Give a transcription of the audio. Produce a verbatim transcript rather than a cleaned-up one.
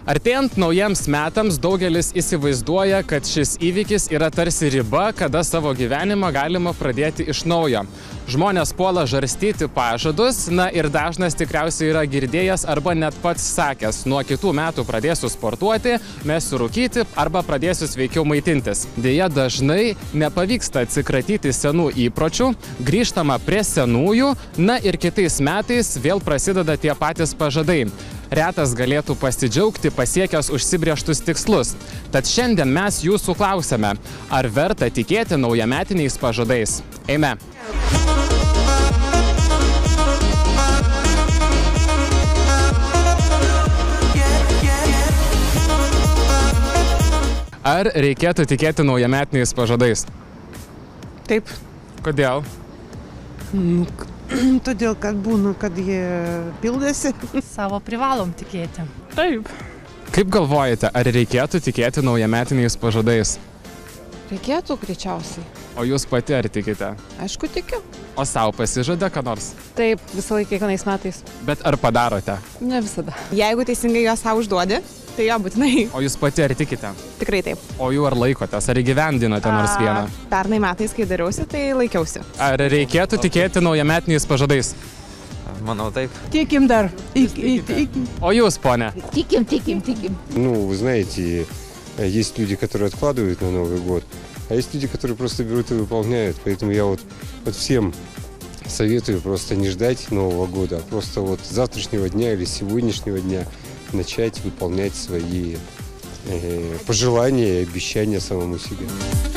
Artėjant naujiems metams, daugelis įsivaizduoja, kad šis įvykis yra tarsi riba, kada savo gyvenimą galima pradėti iš naujo. Žmonės puola žarstyti pažadus, na ir dažnas tikriausiai yra girdėjęs arba net pats sakęs, nuo kitų metų pradėsiu sportuoti, mesiu rūkyti arba pradėsiu sveikiau maitintis. Deja, dažnai nepavyksta atsikratyti senų įpročių, grįžtama prie senųjų, na ir kitais metais vėl prasideda tie patys pažadai. Retas galėtų pasidžiaugti pasiekęs užsibrėžtus tikslus. Tad šiandien mes jūsų klausiame, ar verta tikėti naujametiniais pažadais? Eime! Ar reikėtų tikėti naujametiniais pažadais? Taip. Kodėl? Mm, todėl, kad būna, kad jie pildėsi. Savo privalom tikėti. Taip. Kaip galvojate, ar reikėtų tikėti naujametiniais pažadais? Reikėtų greičiausiai. O jūs pati ar tikite? Aišku, tikiu. O savo pasižada, ką nors? Taip, visą laiką kiekvienais metais. Bet ar padarote? Ne visada. Jeigu teisingai juos savo užduodi, tai jo būtinai. O jūs pati ar tikite? Tikrai taip. O jų ar laikotės, ar įgyvendinote nors vieną? A, pernai metais, kai dariausi, tai laikiausi. Ar reikėtų tikėti naujametiniais pažadais? Manau, taip. Tikim dar. Iki, iki. O jūs, ponė? Tikim, tikim, tikim. Ну, вы знаете, есть люди, которые откладывают на Новый год, а есть люди, которые просто берут и выполняют. Поэтому я вот, вот всем советую просто не ждать Нового года, а просто вот с завтрашнего дня или с сегодняшнего дня начать выполнять свои э, пожелания и обещания самому себе.